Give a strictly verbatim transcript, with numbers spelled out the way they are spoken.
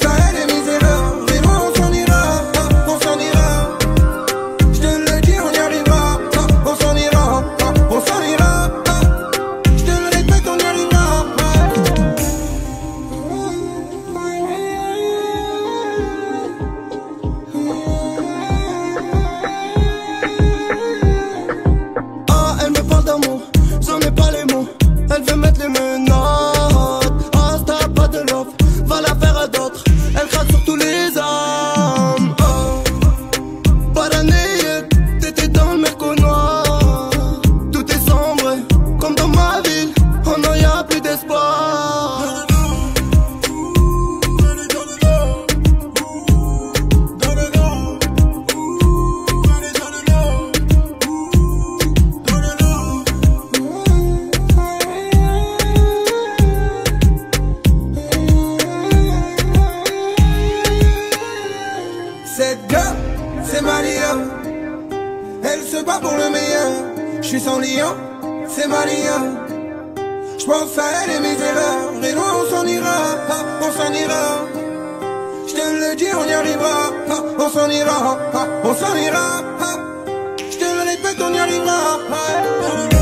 à elle et mes erreurs. Et loin on s'en ira, on s'en ira. Je te le dis, on y arrivera. On s'en ira, on s'en ira. Je te le répète, on y arrivera. Ah, elle me parle d'amour, j'en ai pas les mots. Elle veut mettre les menottes. Ah, t'as pas de love, va la faire à d'autres. Elle craque sur tous les hommes. Oh. Paranayette, t'étais dans le merco noir. Tout est sombre, comme dans ma ville. Oh non, y'a plus d'espoir. Cette gars, c'est Maria. Elle se bat pour le meilleur. J'suis sans lion, c'est Maria. J'pense à elle et mes erreurs. Et loin on s'en ira, on s'en ira. J'te le dis, on y arrivera. On s'en ira, on s'en ira. J'te le répète, on y arrivera.